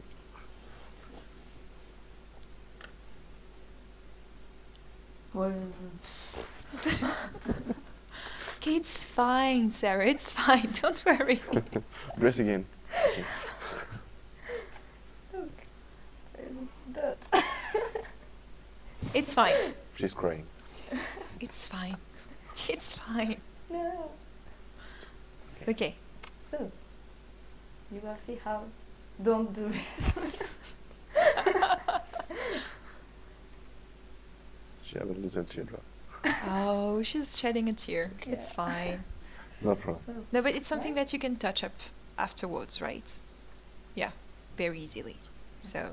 Ouais. Okay, it's fine, Sarah. It's fine. Don't worry. Dress again. Look, there's dirt. It's fine. She's crying. It's fine. It's fine. No. Okay. So, you will see how. Don't do this. She have a little teardrop. Oh, she's shedding a tear. Okay. It's fine. No problem. So, No, but it's something that you can touch up afterwards, right? Yeah, very easily. So.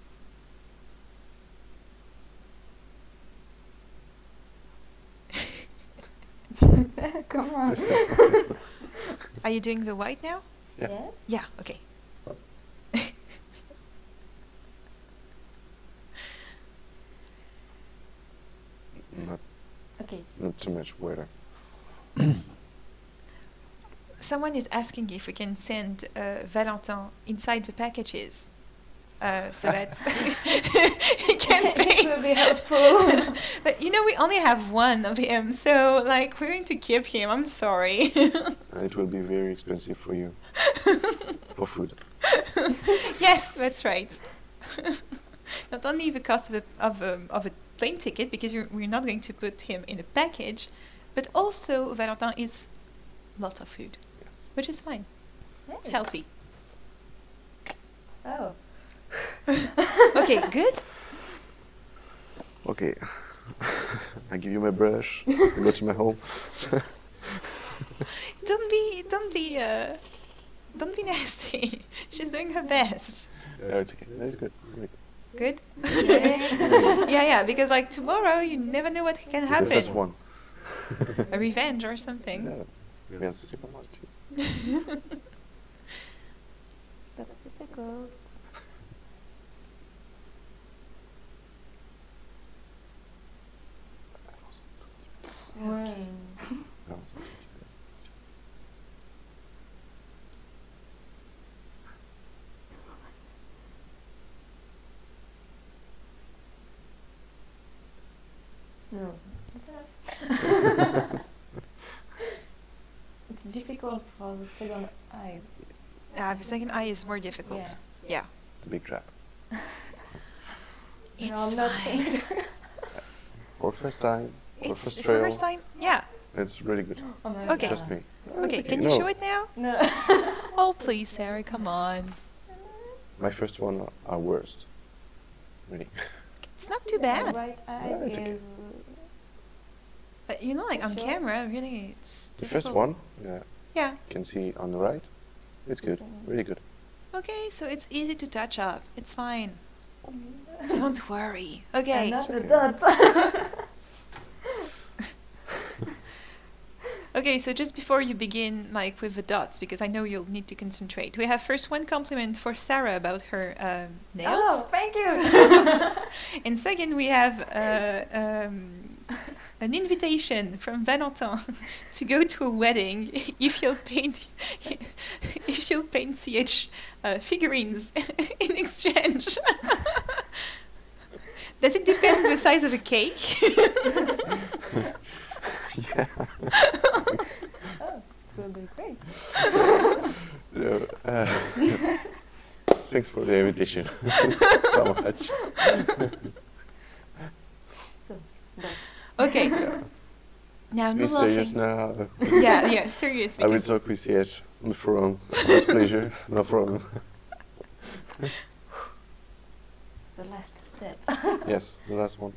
come on. Are you doing the white now? Yeah. Yes. Yeah, okay. Not, Okay. not too much water. Someone is asking if we can send Valentin inside the packages so that he can It will be paint. helpful. But you know, we only have one of him, so like we're going to keep him. I'm sorry. And it will be very expensive for you. For food. Yes, that's right. Not only the cost of a plane ticket, because we're not going to put him in a package, but also Valentin eats lots of food, Yes. which is fine. It's Hey. healthy. Oh. Okay, good. Okay. I give you my brush. I go to my home. Don't be nasty. She's doing her best. No, it's okay. That is good. Very good. Good. Okay. Yeah, because like tomorrow, you never know what can It's the first happen. one. A revenge or something. Yeah. We have the second one too. That's difficult. Okay. No. No. That's enough. It's difficult for the second eye. The second eye is more difficult. Yeah. It's a big trap. It's No, I'm not fine. saying. For first time. For It's first the trail. first time. Yeah. It's really good. Oh my Okay. Trust me. Okay, can you No. show it now? No. Oh, please, Sarah, come on. My first one are worst. Really. It's not too My bad. right eye Yeah, it's okay. is. But you know, like on Sure. camera, really, it's The difficult. first one, yeah, Yeah. you can see on the right. It's good. Same. Really good. Okay, so it's easy to touch up. It's fine. Don't worry. Okay. And not the okay. dot. Okay, so just before you begin, like with the dots, because I know you'll need to concentrate. We have first one compliment for Sarah about her nails, Oh, thank you. and second we have an invitation from Valentin to go to a wedding if he'll paint CH figurines in exchange. Does it depend on the size of a cake? Yeah. Oh, it will be great. So, thanks for the invitation. So much. So, that's. Okay. Yeah. Now, Be no serious laughing. now. Yeah, serious. I will Because talk with CH on the forum. With pleasure. No problem. The last step. Yes, the last one.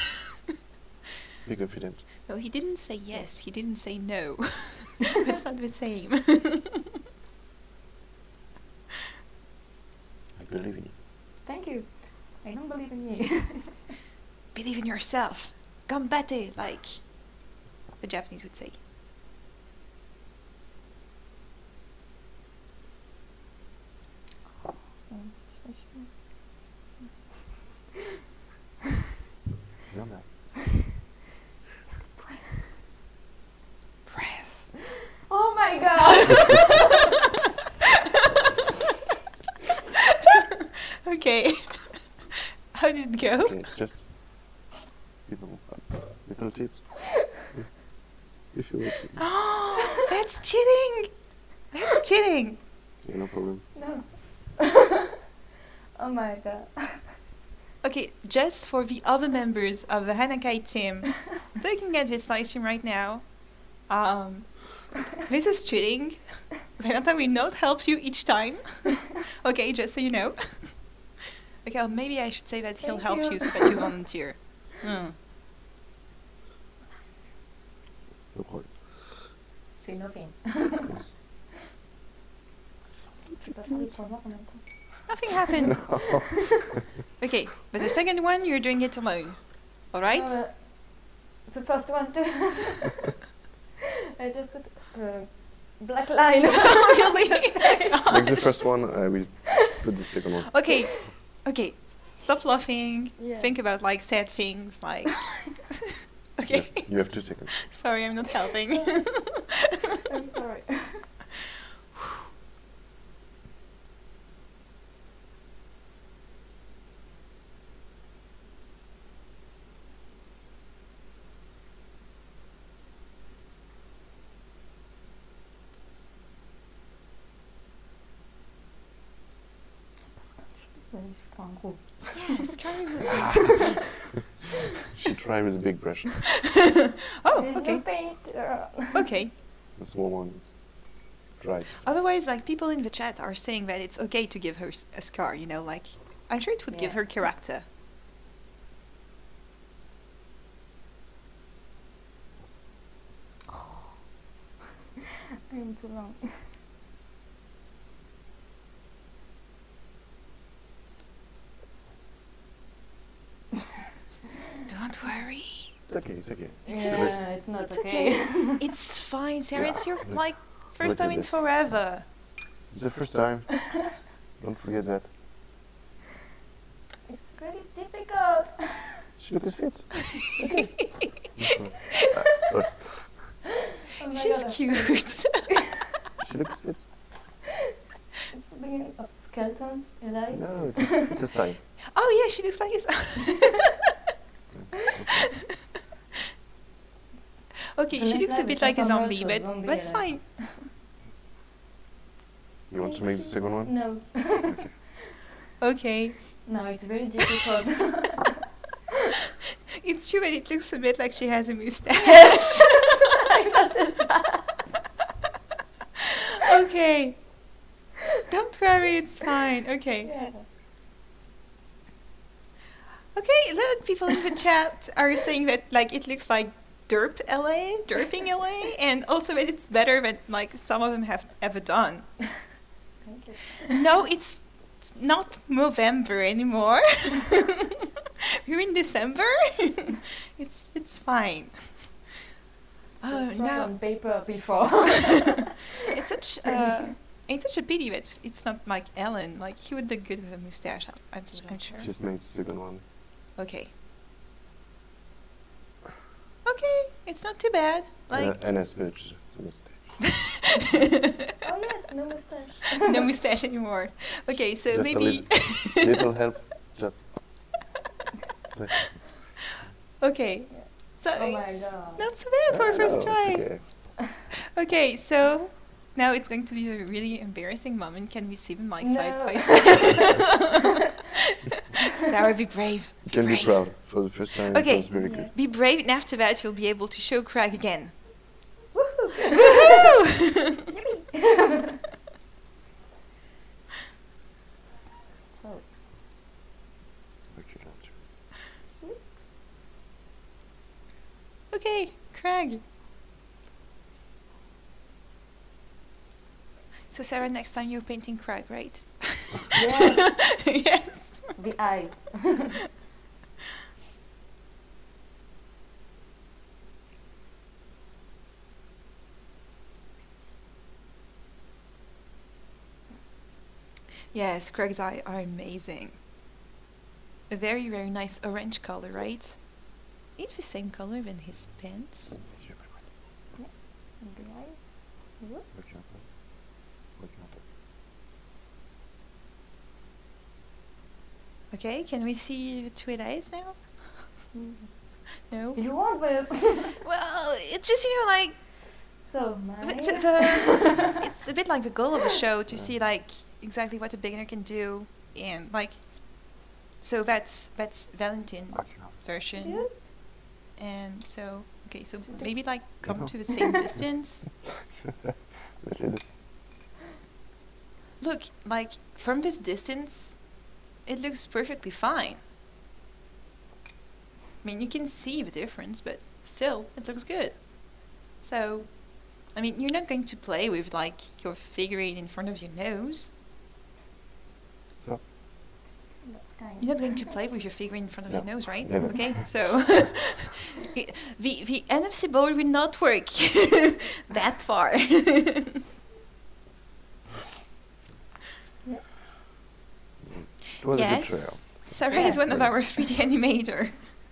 Be confident. No, he didn't say yes. He didn't say no. It's not the same. I believe in you. Thank you. I don't believe in you. Believe in yourself. Gambate, like the Japanese would say. Feel that. Breath. Oh my god! Okay. How did it go? Okay, just little tips. If you want. Oh, that's cheating. That's cheating. Yeah, no problem. No. Oh my god. Okay, just for the other members of the Anne-Gael team looking at this live stream right now, this is cheating. Valentin will not help you each time. Okay, just so you know. Okay, well, maybe I should say that he'll help you so that you volunteer. Hmm. No problem. C'est nothing. Tu peux faire les 3 mois en même temps. Nothing happened. Okay, but the second one, you're doing it alone. All right? The first one too. I just put black line. Really? Like the first one, I will put the second one. Okay, okay. Stop laughing. Yeah. Think about like sad things, like. Okay. You have 2 seconds. Sorry, I'm not helping. I'm sorry. Yes, carry with She tried with a big brush. Oh, There's okay. no paint. Okay. The small one is dry. Otherwise, like people in the chat are saying that it's okay to give her a scar. You know, like I'm sure it would give Yeah. her character. I'm too long. Don't worry. It's okay, it's okay. It's Yeah, it's not It's okay. okay. It's fine, Sarah. It's your like first Look at time in this. forever. It's the first time. Don't forget that. It's very difficult. She looks fit. Okay. Sorry. Oh my She's God. cute. She looks fit. It's the beginning of skeleton, Elae. No, it's a style. Oh yeah, she looks like it's. Okay, The she next looks a time bit we like a transform her zombie, to a but zombie, that's Elae. fine. You want to make the second one? No. Okay. No, it's very difficult. It's true, but it looks a bit like she has a mustache. I noticed that. Okay. Don't worry, it's fine. Okay. Yeah. Okay, look, people in the chat are saying that like it looks like derping Elae, and also that it's better than like some of them have ever done. Thank you. No, it's not November anymore. We're in December. It's fine. Oh, Just draw now on paper before. it's such a pity that it's not like Ellen. Like he would look good with a mustache. I'm sure. Just make the second one. Okay. Okay, it's not too bad. Like And a smudge. The mistake. Oh yes, no mustache. no mustache anymore. Okay, so Just a maybe. Little help. Just. Okay. So Oh my it's God. not so bad for a first No, try. it's okay. Okay, so now it's going to be a really embarrassing moment. Can we see them like side No. by side? Sarah, be brave. You can be brave. proud for the first time. Okay. It was very Yeah. good. Be brave, and after that, you'll be able to show Craig again. Woohoo! Woohoo! Yippee! Oh. Okay, Craig. So Sarah, next time you're painting Craig, right? Yes. Yes. The eyes. Yes, Craig's eyes are amazing. A very, very nice orange color, right? It's the same color than his pants. Yeah. And the eyes. Good. Okay, can we see the two eyes now? No? You want this? Well, it's just, you know, like, So mine. it's a bit like the goal of a show to see, like, exactly what a beginner can do. And, like, so that's Valentin version. Yes. And so, okay, so maybe, like, come to the same distance. Look, like, from this distance, it looks perfectly fine. I mean, you can see the difference, but still, it looks good. So, I mean, you're not going to play with, like, your figurine in front of your nose. So, That's kind. You're not going to play with your figurine in front of your No, nose, right? never. Okay, so the NFC board will not work that far. it was a good trail. Yes, Sarah is one of our 3D animator.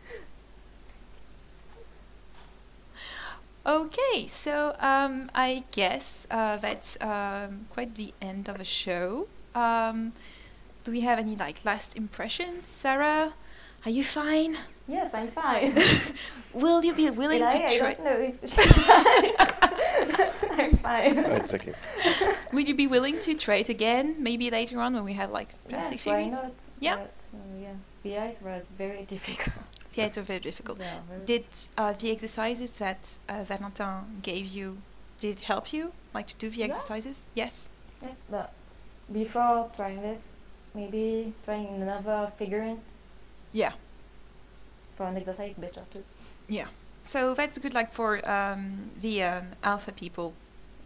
Okay, so I guess that's quite the end of the show. Do we have any like last impressions, Sarah? Are you fine? Yes, I'm fine. Will you be willing Elae, to I try? don't know if she's fine. I'm fine. It's okay. Would you be willing to try it again? Maybe later on when we have like plastic Yes, why figurines? not? Yeah. But, yeah, the eyes was very difficult. Yeah, it's very difficult. Yeah, very Did the exercises that Valentin gave you, did it help you? Like to do the Yes. exercises? Yes. Yes, but before trying this, maybe trying another figurines Yeah. for an exercise better too. Yeah. So that's good, like for the alpha people,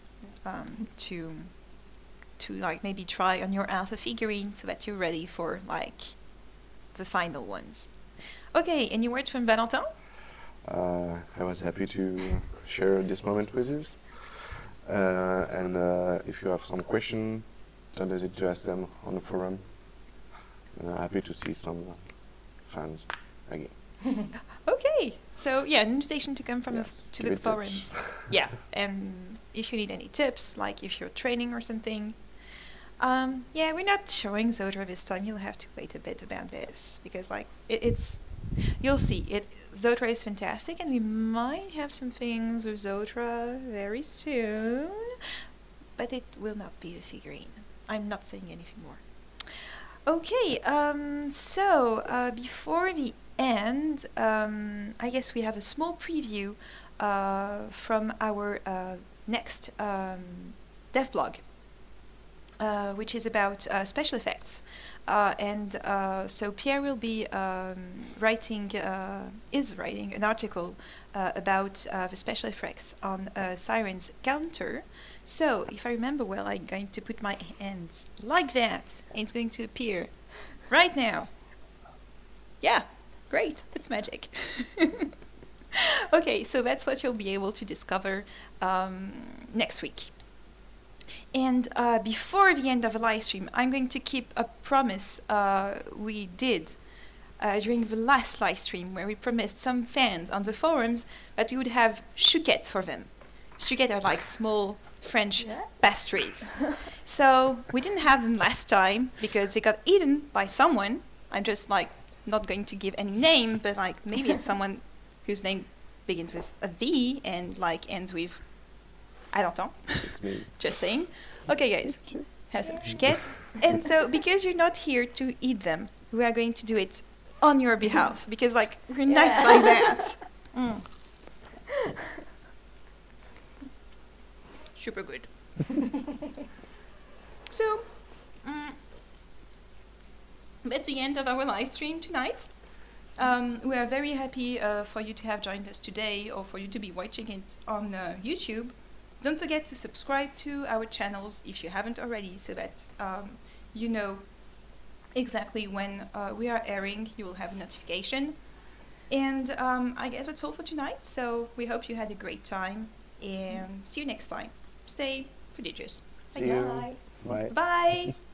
to like maybe try on your alpha figurine so that you're ready for like the final ones. Okay, any words from Valentin? I was happy to share this moment with you. And if you have some question, don't hesitate to ask them on the forum. Happy to see some fans again. Okay, so yeah, an invitation to come from Yes, to give the it tips. forums. Yeah, and if you need any tips, like if you're training or something. Yeah, we're not showing Zotra this time. You'll have to wait a bit about this because, like, it's you'll see it. Zotra is fantastic, and we might have some things with Zotra very soon, but it will not be a figurine. I'm not saying anything more. Okay, so before the end, I guess we have a small preview from our next dev blog, which is about special effects. So Pierre will be is writing an article about the special effects on Siren's counter. So, if I remember well, I'm going to put my hands like that, and it's going to appear right now. Yeah, great, that's magic. Okay, so that's what you'll be able to discover next week. And before the end of the live stream, I'm going to keep a promise we did during the last live stream, where we promised some fans on the forums that we would have chouquettes for them. Chouquettes are like small French pastries. So we didn't have them last time because they got eaten by someone. I'm just like not going to give any name, but like maybe it's someone whose name begins with a V and like ends with I don't know. It's me. Just saying. Okay, guys, have some chouquettes. And so, because you're not here to eat them, we are going to do it on your behalf because, like, we're nice like that. Mm. Super good. So, that's the end of our live stream tonight. We are very happy for you to have joined us today, or for you to be watching it on YouTube. Don't forget to subscribe to our channels if you haven't already, so that you know exactly when we are airing. You will have a notification. And I guess that's all for tonight. So we hope you had a great time, and see you next time. Stay prodigious. See you. Bye. Bye. Bye.